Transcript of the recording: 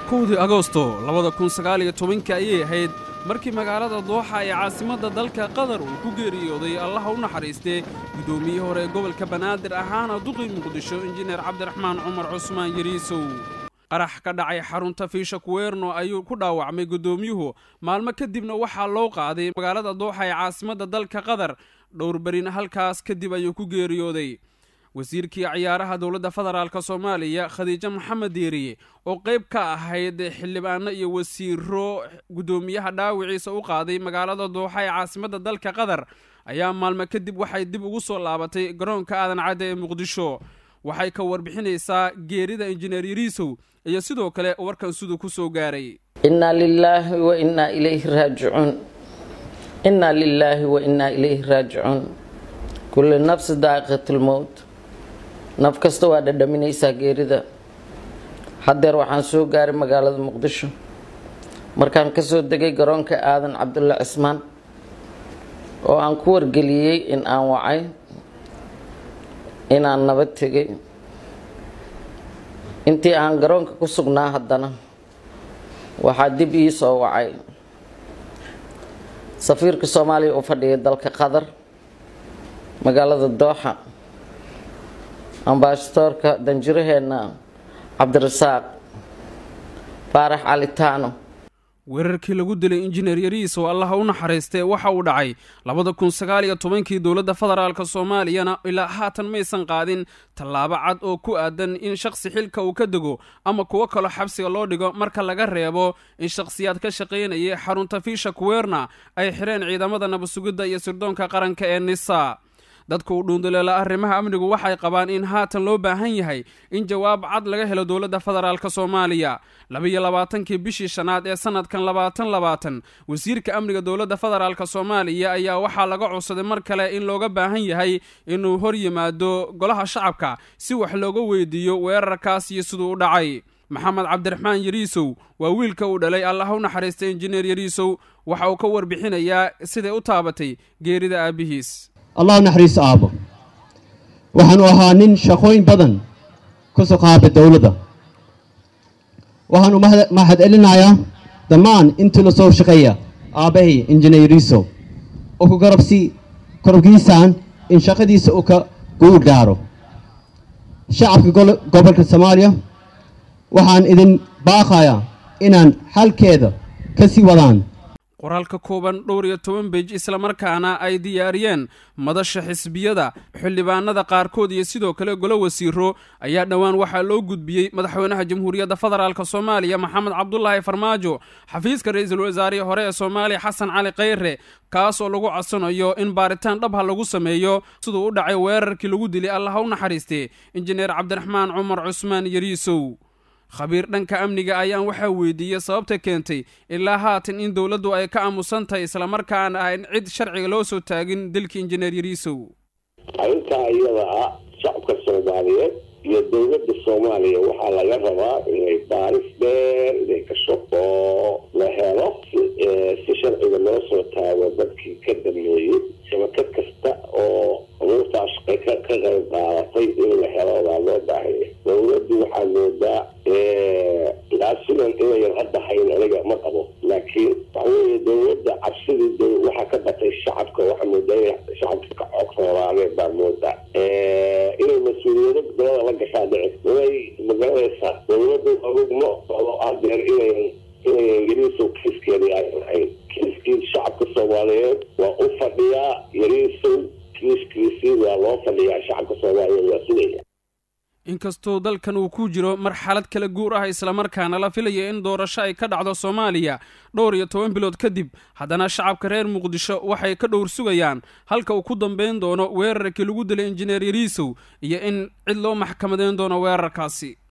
كودي أغسطو 2019 ayay ahayd markii magaalada Dooxa ee caasimadda dalka Qatar uu ku geeriyooday Allah u naxariistay gudoomiyihii hore gobolka Banaadir ahaana duqii Muqdisho injineer Cabdiraxmaan Cumar Cusmaan Yariisow qarax ka dhacay xarunta fiisha Kuweerno ayuu ku dhaawacmay gudoomiyuhu maalmo kadibna waxa loo qaaday magaalada Dooxa ee caasimadda dalka Qatar dhowr barin halkaas kadib ayuu ku geeriyooday wasiirkii ciyaaraha dawladda federaalka Soomaaliya Khadiija Maxamed Diiriye oo qayb ka ahayd xildhibaano iyo wasiiro gudoomiyaha dhaawiciisa u qaaday magaalada Dooxa ee caasimadda dalka Qatar ayaa maalmo kadib waxay dib ugu soo laabatay garoonka aadan cadde ee Muqdisho waxay ka warbixinaysaa geerida injineer Yariisow iyo sidoo kale warkan sidoo ku soo gaaray inna lillahi wa inna ilayhi raaji'un inna lillahi wa inna ilayhi raaji'un kullu nafs daaqiqatul maut naf kasta waa dhadhaminaysaa geerida hadeer waxaan soo gaaray magaalada Muqdisho markaan ka soo degay garoonka aadan Cabdulla Cismaan oo aan ku wargeliyay in aan wacay in aan nabad tagay intii aan garoonka ku sugnaa haddana waxaa dib ii soo wacay safiirka Soomaaliya oo fadhiya dalka Qatar magaalada Dooxa ambassadorka danjiraheena Cabdirasaaq Faarax Alitaano weerarkii lagu dilay injineer Yariisow Allah u naxariistay waxa uu dhacay 2019 dawladda federaalka Soomaaliyana ilaa haatan maysan qaadin tallaabo cad oo ku aadan in shakhsi xilka uu ka dago ama kuwa kale xabsiga loo dhigo marka laga reebo in shakhsiyaad ka shaqeynaya xarunta fiisha Kuweerna ay xireen ciidamada nabad-sugidda iyo sirdoonka qaranka ee NISA dadku u dhuundaleela arrimaha amnigu waxay qabaan in haatan loo baahan yahay in jawaab cad laga helo dawladda federaalka Soomaaliya 22kii bishii shanaad ee sanadkan 2020 wasiirka amniga dawladda federaalka Soomaaliya ayaa waxa laga codsaday mar kale in looga baahan yahay inuu hor yimaado golaha shacabka si wax looga weydiiyo weerarkaas iyo sidoo u dhacay maxamed cabdiraxmaan Yariisow waa wiilka uu dhalay Allah u naxariistay injineer Yariisow waxa uu ka warbixinayaa sidee u taabatay geerida aabihiis الله نحريس آبا وحنو أهانين شخوين بدن كسو قابة دولة وحنو مهد إلنا يا دمان انتو لصو شقية آباهي إنجينير يريسو وكو قربسي كربكيسان إن شقديس اوكا قول دارو شعب قبل الصوماليا وحن إذن باقايا إنان حال كيدا كسي ودان qoraalka kooban dhowr iyo 10 page isla markaana ay diyaariyeen madasha xisbiyada xildhibaanada qaarkood iyo sidoo kale golo wasiiro ayaa dhawaan waxa loo gudbiyay madaxweynaha jamhuuriyadda federaalka Soomaaliya Maxamed Cabdullaahi Farmaajo xafiiska ra'iisul wasaare hore ee Soomaaliya Xasan Cali Khayre kaas oo lagu codsanayo in baaritaan dhab ah lagu sameeyo sidoo u dhacay weerarkii lagu dilay Allah u naxariistay injineer Cabdiraxmaan Cumar Cusmaan Yariisow khabiir dhanka amniga ayaan waxa weydiiyay sababta keentay ilaa haatan in dawladdu ay ka aamusantahay isla markaana ah in cid sharciga loo soo taagin dilka injineer Yariisow inta iyada shacabka Soomaaliyeed iyo dawladda Soomaaliya waxa laga rabaa inay baaris dheer inay ka shaqo la helo si sharciga loo soo taago dadkii ka dambeeyay shabakad kasta oo ururtaas ka qayb qaadatay in la helo loo baahan dawladdu waxaa moodaa laasiman inay hadda hayn aniga ma qabo laakiin waxay dawladda cabsida waxa ka batay shacabka waxa moodaa shacabka ka codsadaan baa moodaa inay mas'uuliyad dawladda la gashaa way magaalada dawladdu ogmo oo adeer inay Yariisow kiiskeedii ay kiiskii shacabka Soomaaliyeed waa u fadhiyaa Yariisow kiiskiisii waa loo fadhiyaa shacabka Soomaaliyeed waa sidee inkastoo dalkan uu ku jiro marxalad kala guur ah isla markaana la filayo in doorasho ay ka dhacdo Soomaaliya dhowr iyo 10 bilood kadib haddana shacabka reer Muqdisho waxay ka dhowr sugayaan halka uu ku dambeyn doono weerarkii lagu dilay injineer Yariisow iyo in cid loo maxkamadeyn doono weerarkaasi